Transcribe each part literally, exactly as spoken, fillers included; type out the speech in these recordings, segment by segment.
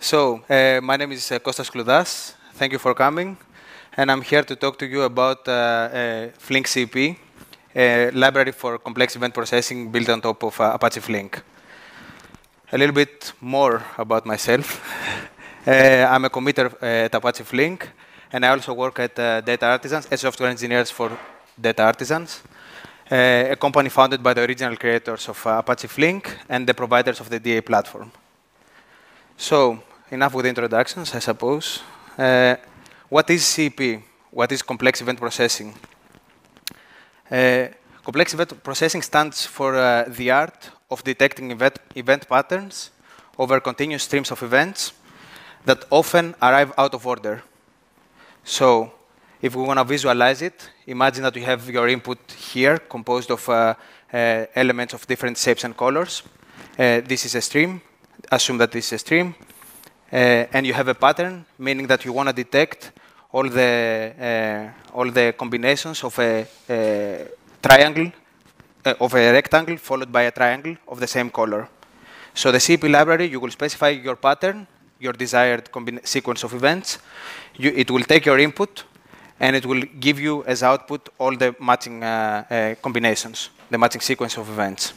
So, uh, my name is uh, Kostas Kloudas. Thank you for coming. And I'm here to talk to you about uh, uh, FlinkCEP, a library for complex event processing built on top of uh, Apache Flink. A little bit more about myself. uh, I'm a committer uh, at Apache Flink, and I also work at uh, Data Artisans, as software engineers for Data Artisans, uh, a company founded by the original creators of uh, Apache Flink and the providers of the D A platform. So, enough with the introductions, I suppose. Uh, what is C E P? What is complex event processing? Uh, complex event processing stands for uh, the art of detecting event, event patterns over continuous streams of events that often arrive out of order. So, if we want to visualize it, imagine that you have your input here composed of uh, uh, elements of different shapes and colors. Uh, this is a stream. Assume that this is a stream. Uh, and you have a pattern, meaning that you want to detect all the, uh, all the combinations of a, a triangle, uh, of a rectangle followed by a triangle of the same color. So the C E P library, you will specify your pattern, your desired sequence of events. You, it will take your input, and it will give you as output all the matching uh, uh, combinations, the matching sequence of events.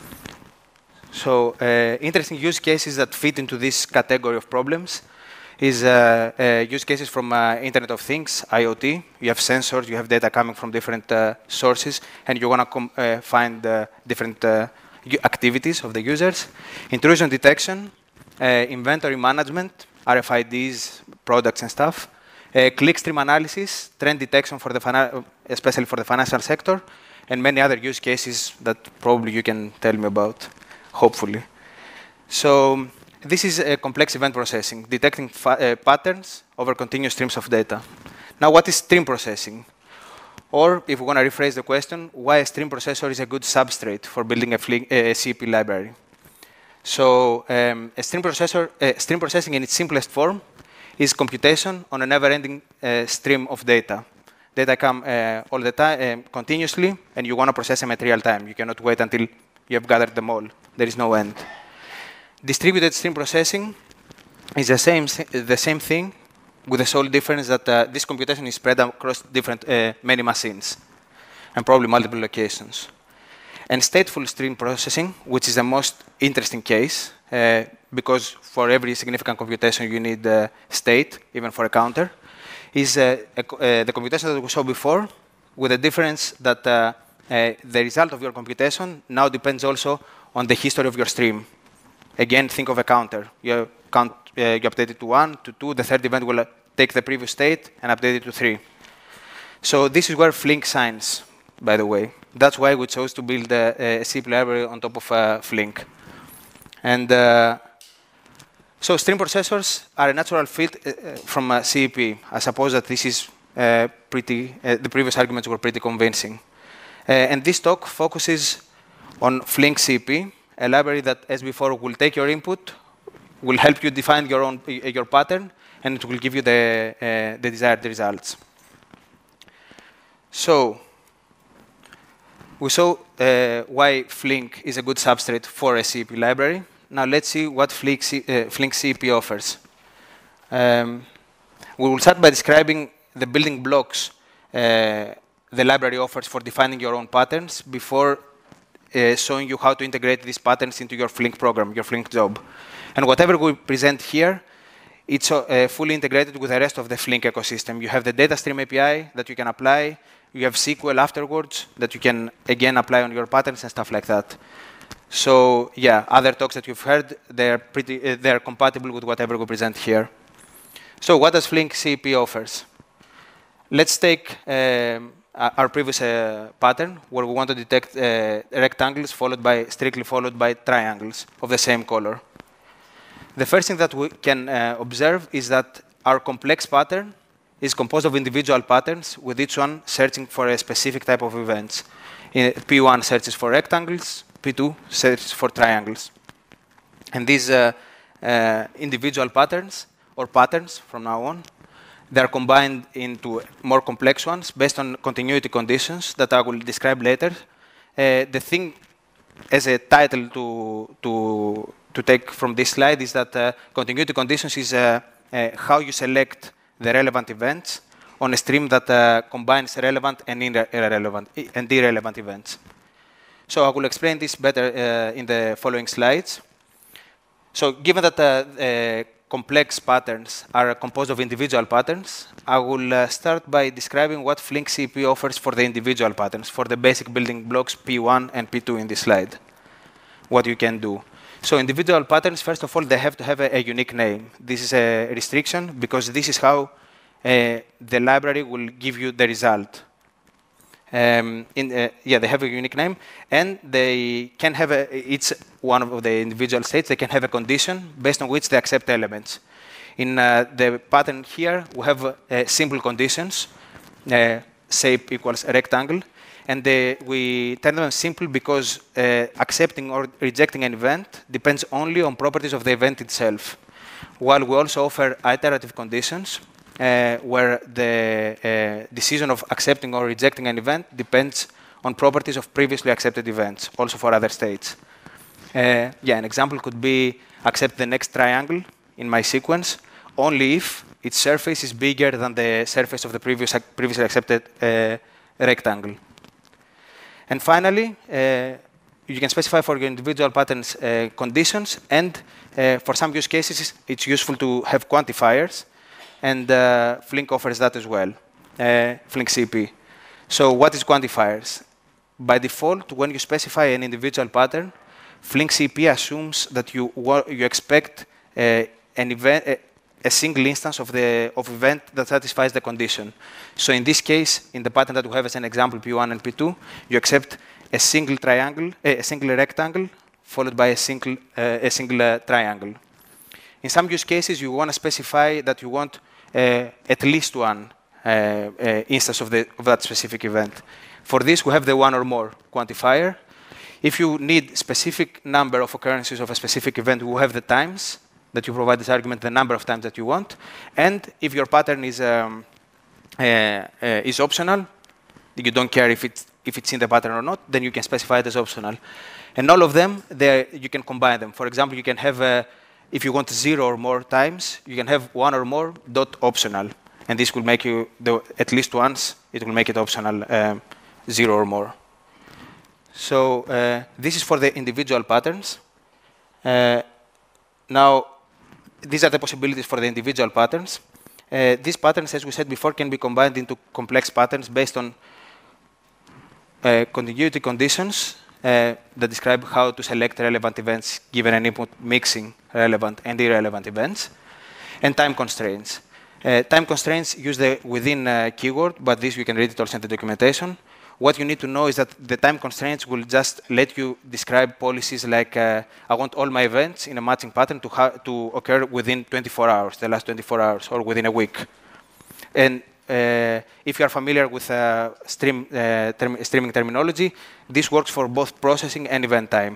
So uh, interesting use cases that fit into this category of problems is uh, uh, use cases from uh, Internet of Things, I O T. You have sensors, you have data coming from different uh, sources, and you want to uh, find uh, different uh, activities of the users. Intrusion detection, uh, inventory management, R F I Ds, products and stuff. Uh, clickstream analysis, trend detection, for the especially for the financial sector, and many other use cases that probably you can tell me about. Hopefully. So this is a complex event processing, detecting uh, patterns over continuous streams of data. Now, what is stream processing? Or, if we want to rephrase the question, why a stream processor is a good substrate for building a, Flink, a C E P library? So um, a stream processor, uh, stream processing in its simplest form is computation on a never-ending uh, stream of data. Data come uh, all the time, uh, continuously, and you want to process them at real time. You cannot wait until you have gathered them all. There is no end. Distributed stream processing is the same, the same thing, with the sole difference that uh, this computation is spread across different, uh, many machines, and probably multiple locations. And stateful stream processing, which is the most interesting case, uh, because for every significant computation you need uh, state, even for a counter, is uh, a, uh, the computation that we saw before, with the difference that uh, uh, the result of your computation now depends also on the history of your stream. Again, think of a counter. You, count, uh, you update it to one, to two, the third event will uh, take the previous state and update it to three. So this is where Flink shines, by the way. That's why we chose to build a, a C E P library on top of uh, Flink. And uh, so stream processors are a natural fit uh, from uh, C E P. I suppose that this is uh, pretty, uh, the previous arguments were pretty convincing. Uh, and this talk focuses on FlinkCEP, a library that, as before, will take your input, will help you define your own your pattern, and it will give you the, uh, the desired results. So we saw uh, why Flink is a good substrate for a C E P library. Now let's see what Flink, uh, FlinkCEP offers. Um, we will start by describing the building blocks uh, the library offers for defining your own patterns before Uh, showing you how to integrate these patterns into your Flink program, your Flink job. And whatever we present here, it's uh, fully integrated with the rest of the Flink ecosystem. You have the data stream A P I that you can apply. You have S Q L afterwards that you can, again, apply on your patterns and stuff like that. So, yeah, other talks that you've heard, they're, pretty, uh, they're compatible with whatever we present here. So what does FlinkCEP offers? Let's take um, our previous uh, pattern, where we want to detect uh, rectangles followed by, strictly followed by triangles of the same color. The first thing that we can uh, observe is that our complex pattern is composed of individual patterns, with each one searching for a specific type of events. In P one searches for rectangles, P two searches for triangles. And these uh, uh, individual patterns, or patterns from now on, they are combined into more complex ones based on continuity conditions that I will describe later. Uh, the thing as a title to, to to take from this slide is that uh, continuity conditions is uh, uh, how you select the relevant events on a stream that uh, combines relevant and irrelevant, and irrelevant events. So I will explain this better uh, in the following slides. So given that uh, uh, complex patterns are composed of individual patterns, I will uh, start by describing what FlinkCEP offers for the individual patterns, for the basic building blocks P one and P two in this slide, what you can do. So individual patterns, first of all, they have to have a, a unique name. This is a restriction because this is how uh, the library will give you the result. Um, in, uh, yeah, they have a unique name, and they can have a, each one of the individual states, they can have a condition based on which they accept elements. In uh, the pattern here, we have uh, simple conditions, uh, shape equals a rectangle, and the, we turn them simple because uh, accepting or rejecting an event depends only on properties of the event itself, while we also offer iterative conditions, Uh, where the uh, decision of accepting or rejecting an event depends on properties of previously accepted events, also for other states. Uh, yeah, an example could be accept the next triangle in my sequence only if its surface is bigger than the surface of the previous, previously accepted uh, rectangle. And finally, uh, you can specify for your individual patterns uh, conditions, and uh, for some use cases, it's useful to have quantifiers. And uh, Flink offers that as well, uh, FlinkCEP. So what is quantifiers? By default, when you specify an individual pattern, FlinkCEP assumes that you, you expect uh, an event, uh, a single instance of the of event that satisfies the condition. So in this case, in the pattern that we have as an example, P one and P two, you accept a single triangle, uh, a single rectangle, followed by a single, uh, a single uh, triangle. In some use cases, you want to specify that you want Uh, at least one uh, uh, instance of, the, of that specific event. For this, we have the one or more quantifier. If you need specific number of occurrences of a specific event, we have the times that you provide this argument, the number of times that you want. And if your pattern is, um, uh, uh, is optional, you don't care if it's, if it's in the pattern or not, then you can specify it as optional. And all of them, you can combine them. For example, you can have a if you want zero or more times, you can have one or more dot optional. And this will make you, the, at least once, it will make it optional, um, zero or more. So uh, this is for the individual patterns. Uh, now, these are the possibilities for the individual patterns. Uh, these patterns, as we said before, can be combined into complex patterns based on uh, continuity conditions Uh, that describe how to select relevant events given an input mixing relevant and irrelevant events, and time constraints. Uh, time constraints use the within uh, keyword, but this you can read it also in the documentation. What you need to know is that the time constraints will just let you describe policies like uh, I want all my events in a matching pattern to, to occur within twenty-four hours, the last twenty-four hours, or within a week. And Uh, if you are familiar with uh, stream, uh, term streaming terminology, this works for both processing and event time.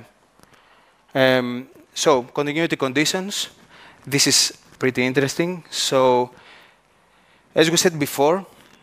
Um, so, continuity conditions. This is pretty interesting. So, as we said before,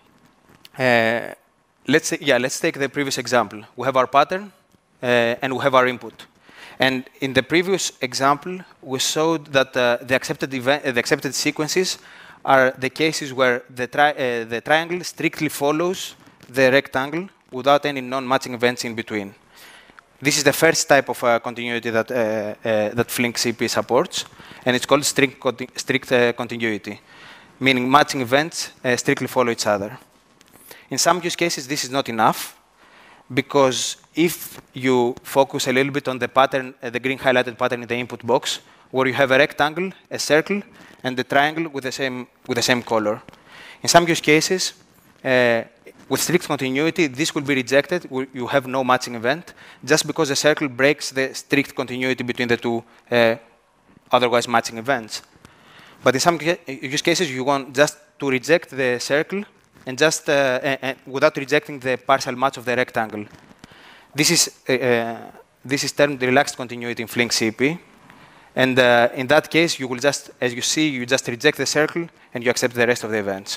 uh, let's say, yeah, let's take the previous example. We have our pattern uh, and we have our input. And in the previous example, we showed that uh, the accepted event, uh, the accepted sequences are the cases where the, tri uh, the triangle strictly follows the rectangle without any non-matching events in between. This is the first type of uh, continuity that, uh, uh, that FlinkCEP supports, and it's called strict, conti strict uh, continuity, meaning matching events uh, strictly follow each other. In some use cases, this is not enough, because if you focus a little bit on the pattern, uh, the green highlighted pattern in the input box, where you have a rectangle, a circle, and the triangle with the same, with the same color. In some use cases, uh, with strict continuity, this will be rejected. You have no matching event, just because the circle breaks the strict continuity between the two uh, otherwise matching events. But in some use cases, you want just to reject the circle and just uh, uh, without rejecting the partial match of the rectangle. This is, uh, uh, this is termed relaxed continuity in FlinkCEP. And uh, in that case, you will just, as you see, you just reject the circle and you accept the rest of the events.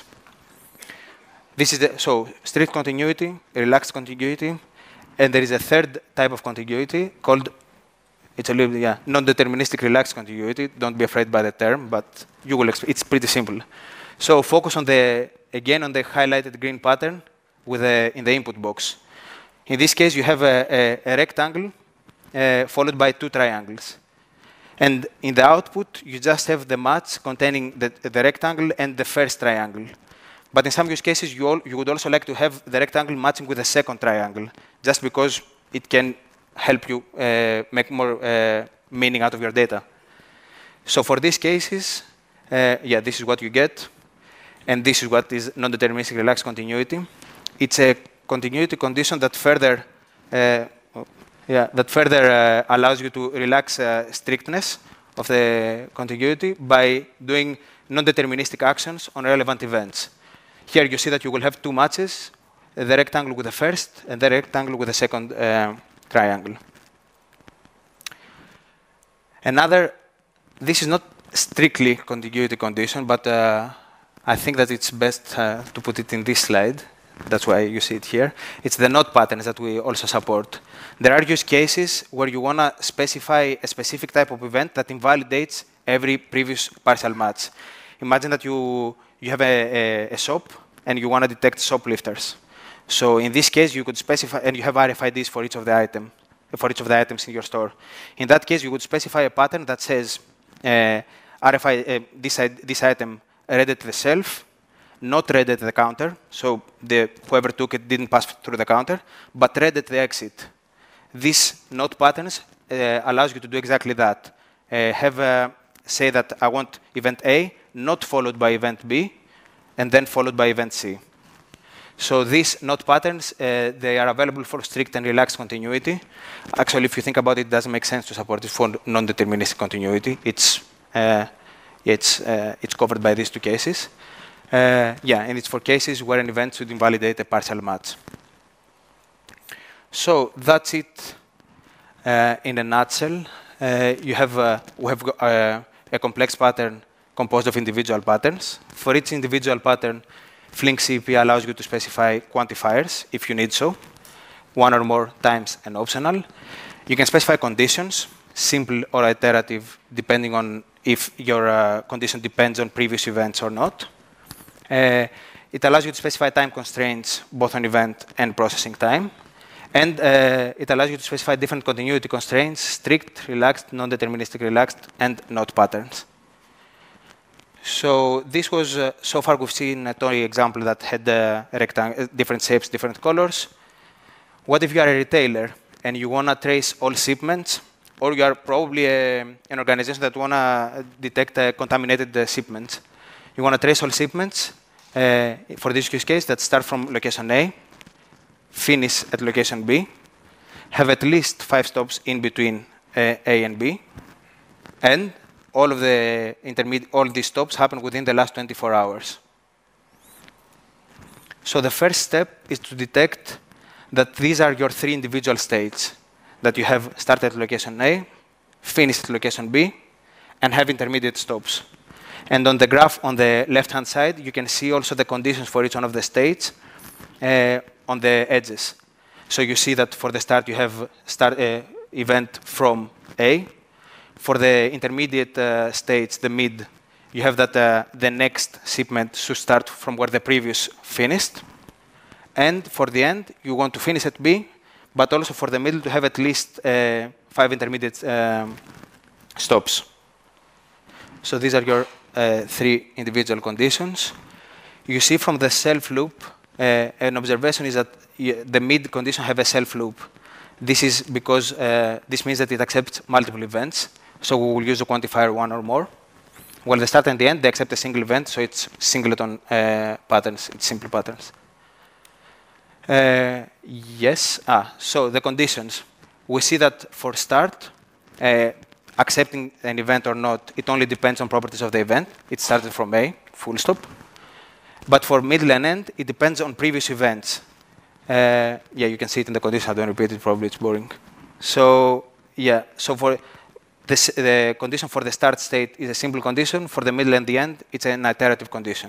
This is the, so strict continuity, relaxed continuity, and there is a third type of continuity called It's a little, yeah, non-deterministic relaxed continuity. Don't be afraid by the term, but you will. It's pretty simple. So focus on the again on the highlighted green pattern with a, in the input box. In this case, you have a, a, a rectangle uh, followed by two triangles. And in the output, you just have the match containing the, the rectangle and the first triangle. But in some use cases, you, all, you would also like to have the rectangle matching with the second triangle, just because it can help you uh, make more uh, meaning out of your data. So for these cases, uh, yeah, this is what you get. And this is what is non-deterministic relaxed continuity. It's a continuity condition that further, uh, yeah, that further uh, allows you to relax uh, strictness of the continuity by doing non-deterministic actions on relevant events. Here you see that you will have two matches, the rectangle with the first and the rectangle with the second uh, triangle. Another, this is not strictly continuity condition, but uh, I think that it's best uh, to put it in this slide. That's why you see it here. It's the not patterns that we also support. There are use cases where you want to specify a specific type of event that invalidates every previous partial match. Imagine that you, you have a, a, a shop and you want to detect shoplifters. So in this case, you could specify, and you have R F I Ds for each of the item, for each of the items in your store. In that case, you would specify a pattern that says uh, R F I, uh, this, this item read at the shelf, not read at the counter, so the, whoever took it didn't pass through the counter, but read at the exit. These not patterns uh, allows you to do exactly that. Uh, have a, say that I want event A, not followed by event B, and then followed by event C. So these not patterns, uh, they are available for strict and relaxed continuity. Actually, if you think about it, it doesn't make sense to support it for non-deterministic continuity. It's, uh, it's, uh, it's covered by these two cases. Uh, yeah, and it's for cases where an event should invalidate a partial match. So that's it uh, in a nutshell. Uh, you have, uh, we have uh, a complex pattern composed of individual patterns. For each individual pattern, FlinkCEP allows you to specify quantifiers if you need so, one or more times and optional. You can specify conditions, simple or iterative, depending on if your uh, condition depends on previous events or not. Uh, it allows you to specify time constraints, both on event and processing time. And uh, it allows you to specify different continuity constraints, strict, relaxed, non-deterministic relaxed, and not patterns. So this was, uh, so far we've seen a toy example that had uh, rectang different shapes, different colors. What if you are a retailer and you want to trace all shipments, or you are probably a, an organization that want to detect uh, contaminated uh, shipments? You want to trace all shipments uh, for this use case that start from location A, finish at location B, have at least five stops in between uh, A and B, and all of the intermediate, all these stops happen within the last twenty-four hours. So the first step is to detect that these are your three individual states, that you have started at location A, finished at location B, and have intermediate stops. And on the graph on the left-hand side, you can see also the conditions for each one of the states uh, on the edges. So you see that for the start, you have start uh, event from A. For the intermediate uh, states, the mid, you have that uh, the next shipment should start from where the previous finished. And for the end, you want to finish at B, but also for the middle to have at least uh, five intermediate um, stops. So these are your uh, three individual conditions. You see from the self loop, uh, an observation is that the mid condition have a self loop. This is because uh, this means that it accepts multiple events. So we will use a quantifier one or more. While the start and the end, they accept a single event, so it's singleton uh, patterns, it's simple patterns. Uh, yes, ah, so the conditions. We see that for start, uh, accepting an event or not, it only depends on properties of the event. It started from A, full stop. But for middle and end, it depends on previous events. Uh, yeah, you can see it in the condition. I don't repeat it, probably it's boring. So yeah, so for this, the condition for the start state is a simple condition. For the middle and the end, it's an iterative condition.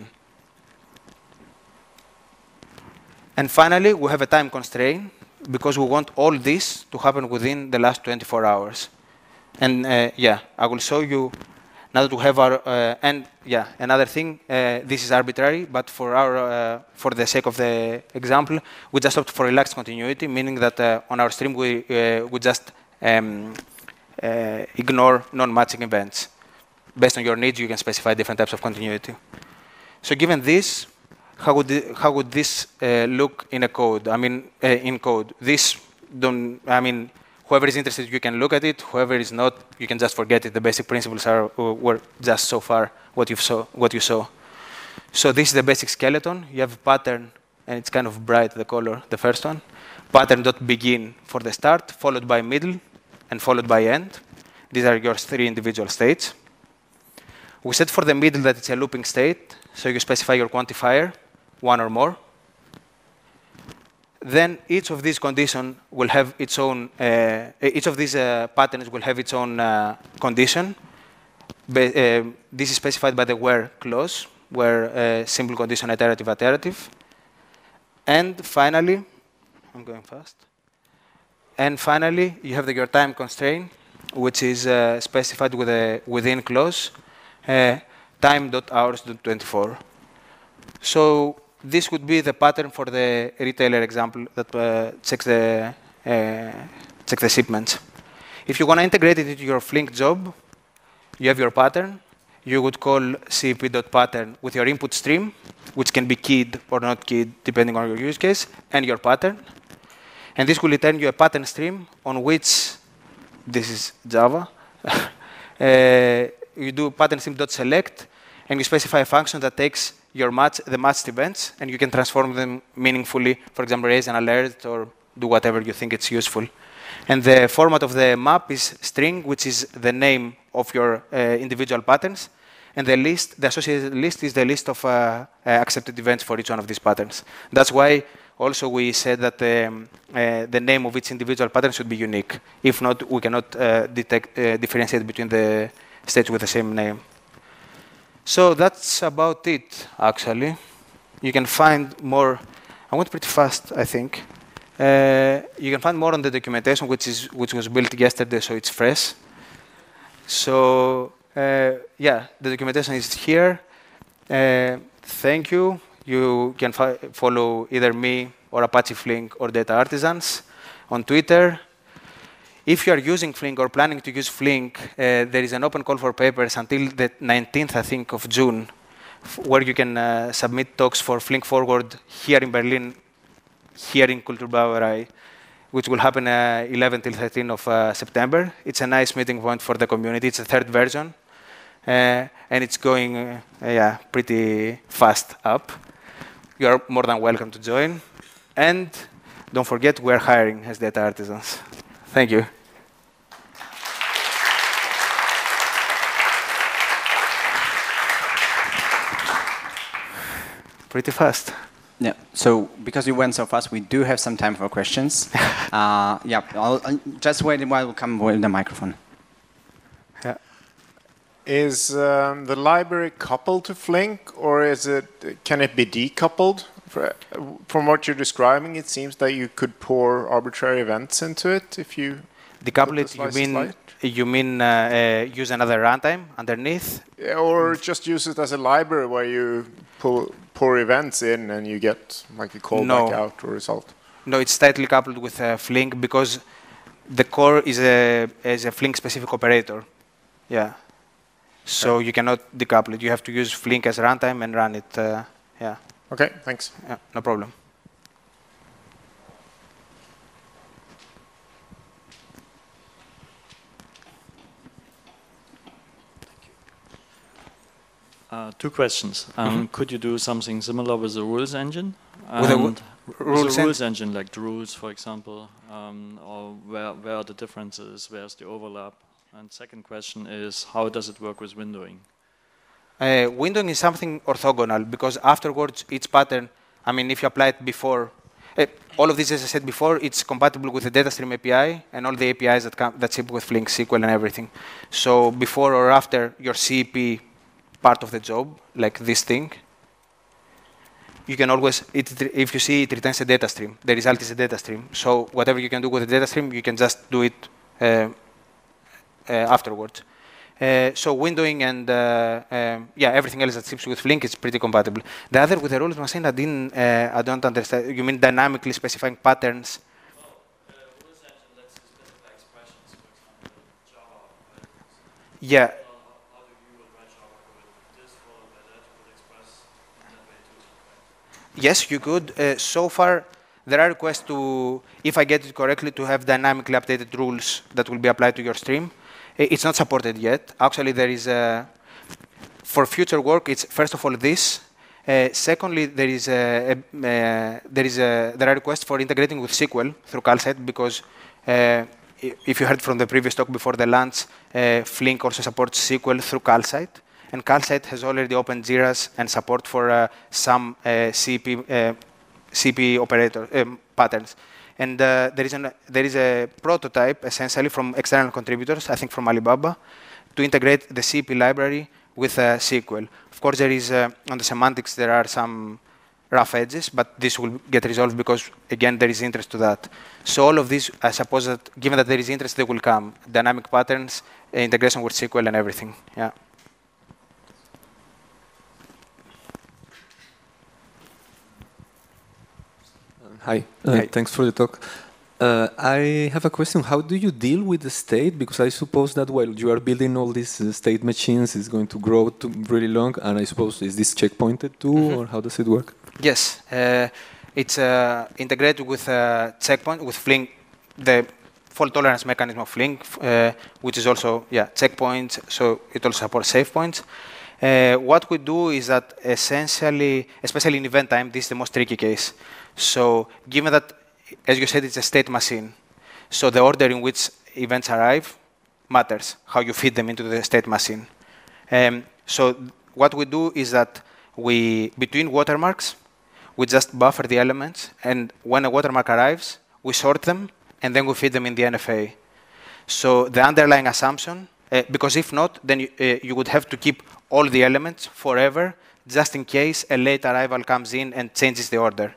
And finally, we have a time constraint because we want all this to happen within the last twenty-four hours. And uh, yeah, I will show you now that we have our, uh, and yeah, another thing, uh, this is arbitrary, but for our, uh, for the sake of the example, we just opt for relaxed continuity, meaning that uh, on our stream we, uh, we just um, uh, ignore non-matching events. Based on your needs, you can specify different types of continuity. So given this, how would, the, how would this uh, look in a code? I mean, uh, in code, this don't, I mean, whoever is interested, you can look at it. Whoever is not, you can just forget it. The basic principles are uh, were just so far what you saw. What you saw. So this is the basic skeleton. You have a pattern, and it's kind of bright, the color, the first one. Pattern.begin for the start, followed by middle, and followed by end. These are your three individual states. We set for the middle that it's a looping state, so you specify your quantifier, one or more. Then each of these conditions will have its own, uh, each of these uh, patterns will have its own uh, condition. Be, uh, this is specified by the where clause, where uh, simple condition, iterative, iterative. And finally, I'm going fast. And finally, you have the, your time constraint, which is uh, specified with a within clause, uh, time.hours.twenty-four. So this would be the pattern for the retailer example that uh, checks the uh, check the shipments. If you want to integrate it into your Flink job, you have your pattern. You would call C E P.pattern with your input stream, which can be keyed or not keyed depending on your use case, and your pattern. And this will return you a pattern stream on which, this is Java, uh, you do pattern stream.select, and you specify a function that takes your match, the matched events, and you can transform them meaningfully, for example, raise an alert or do whatever you think it's useful. And the format of the map is string, which is the name of your uh, individual patterns. And the list, the associated list is the list of uh, uh, accepted events for each one of these patterns. That's why also we said that um, uh, the name of each individual pattern should be unique. If not, we cannot uh, detect, uh, differentiate between the states with the same name. So that's about it, actually. You can find more. I went pretty fast, I think. Uh, you can find more on the documentation, which is which was built yesterday, so it's fresh. So uh, yeah, the documentation is here. Uh, thank you. You can follow either me or Apache Flink or Data Artisans on Twitter. If you are using Flink or planning to use Flink, uh, there is an open call for papers until the nineteenth, I think, of June, where you can uh, submit talks for Flink Forward here in Berlin, here in Kulturbrauerei, which will happen uh, eleventh till thirteenth of uh, September. It's a nice meeting point for the community. It's a third version, uh, and it's going uh, yeah, pretty fast up. You are more than welcome to join. And don't forget, we're hiring as data artisans. Thank you. Pretty fast. Yeah, so because you went so fast, we do have some time for questions. uh, yeah, I'll, I'll just wait a while, we'll come with the microphone. Yeah. Is um, the library coupled to Flink, or is it, can it be decoupled? For, from what you're describing, it seems that you could pour arbitrary events into it if you decouple it. You mean light. you mean uh, uh, use another runtime underneath, yeah, or just use it as a library where you pull pour events in and you get like a callback no. out or result. No, it's tightly coupled with uh, Flink because the core is a is a Flink specific operator. Yeah. So okay. You cannot decouple it. You have to use Flink as runtime and run it. Uh, yeah. Okay, thanks. Yeah, no problem. Uh, two questions. Um, mm-hmm. Could you do something similar with the rules engine? With the with rules, the rules en engine, like the rules, for example, um, or where, where are the differences, where's the overlap? And second question is, how does it work with windowing? Uh, windowing is something orthogonal because afterwards each pattern, I mean, if you apply it before, uh, all of this, as I said before, it's compatible with the DataStream A P I and all the A P Is that come that ship with Flink S Q L and everything. So before or after your C E P part of the job, like this thing, you can always, it, if you see it returns a data stream, the result is a data stream. So whatever you can do with a data stream, you can just do it uh, uh, afterwards. Uh, so windowing and uh, um, yeah, everything else that ships with Flink is pretty compatible. The other with the rules machine, I didn't, uh, I don't understand. You mean dynamically specifying patterns? Well, uh, rules engine lets you specify expressions, for example, Java. Right? Yeah. How do you will write Java code? This followed by that, you would express in that way too. Right? Yes, you could. Uh, so far, there are requests to, if I get it correctly, to have dynamically updated rules that will be applied to your stream. It's not supported yet. Actually, there is a, for future work, it's first of all this. Uh, secondly, there is a, a, uh, there is a, there are requests for integrating with S Q L through CalSite because uh, if you heard from the previous talk before the lunch, uh, Flink also supports S Q L through CalSite, and CalSite has already opened Jira's and support for uh, some uh, C E P, uh, C P operator um, patterns. And uh, there, is an, there is a prototype, essentially, from external contributors, I think from Alibaba, to integrate the C E P library with uh, S Q L. Of course, there is, uh, on the semantics, there are some rough edges, but this will get resolved because, again, there is interest to that. So all of these, I suppose that, given that there is interest, they will come. Dynamic patterns, uh, integration with S Q L, and everything. Yeah. Hi, uh, Hi. Thanks for the talk. Uh, I have a question. How do you deal with the state? Because I suppose that while you are building all these uh, state machines, it's going to grow to really long, and I suppose, is this checkpointed too, mm-hmm. or how does it work? Yes, uh, it's uh, integrated with uh, checkpoint, with Flink, the fault tolerance mechanism of Flink, uh, which is also, yeah, checkpoints, so it also supports save points. Uh, what we do is that essentially, especially in event time, this is the most tricky case. So given that, as you said, it's a state machine, so the order in which events arrive matters, how you feed them into the state machine. Um, so what we do is that we, between watermarks, we just buffer the elements, and when a watermark arrives, we sort them, and then we feed them in the N F A. So the underlying assumption, uh, because if not, then you, uh, you would have to keep all the elements forever, just in case a late arrival comes in and changes the order.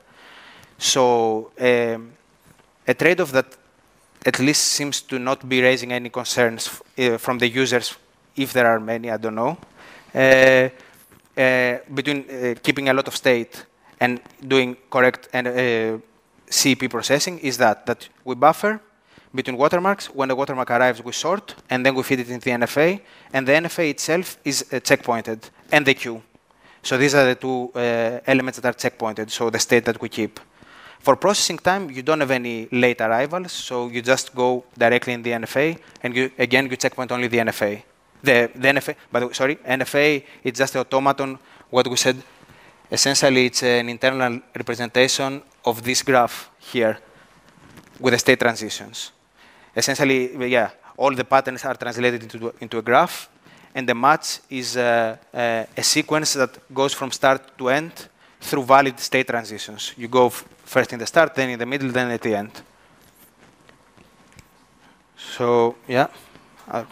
So um, a trade-off that at least seems to not be raising any concerns uh, from the users, if there are many, I don't know, uh, uh, between uh, keeping a lot of state and doing correct and, uh, C E P processing is that, that we buffer between watermarks. When the watermark arrives, we sort, and then we feed it into the N F A, and the N F A itself is uh, checkpointed, and the queue. So these are the two uh, elements that are checkpointed, so the state that we keep. For processing time, you don't have any late arrivals, so you just go directly in the N F A, and you, again, you checkpoint only the N F A. The, the N F A, by the way, sorry, N F A, it's just the automaton, what we said, essentially it's an internal representation of this graph here with the state transitions. Essentially, yeah, all the patterns are translated into, into a graph, and the match is uh, uh, a sequence that goes from start to end through valid state transitions. You go f first in the start, then in the middle, then at the end. So, yeah. Okay.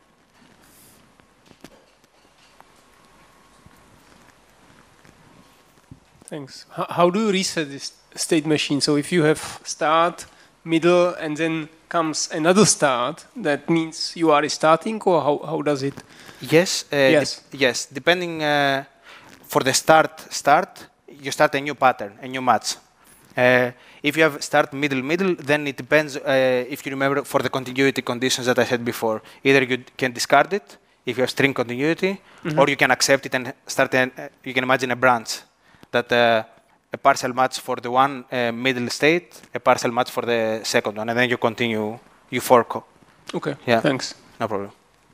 Thanks. How, how do you reset this state machine? So if you have start, middle, and then comes another start, that means you are restarting, or how, how does it? Yes. Uh, yes. De yes. Depending, uh, for the start, start, you start a new pattern, a new match. Uh, if you have start, middle, middle, then it depends, uh, if you remember, for the continuity conditions that I said before. Either you can discard it, if you have string continuity, mm-hmm. or you can accept it and start, an, uh, you can imagine a branch that uh, a partial match for the one uh, middle state, a partial match for the second one, and then you continue, you fork. Okay, yeah. Thanks. No problem.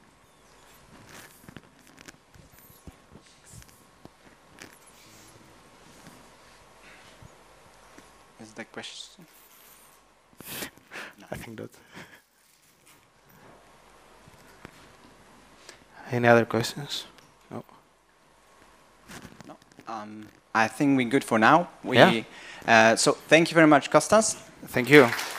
Is that question? No. I think not. Any other questions? No. No. Um, I think we're good for now. We, yeah. Uh, so thank you very much, Kostas. Thank you.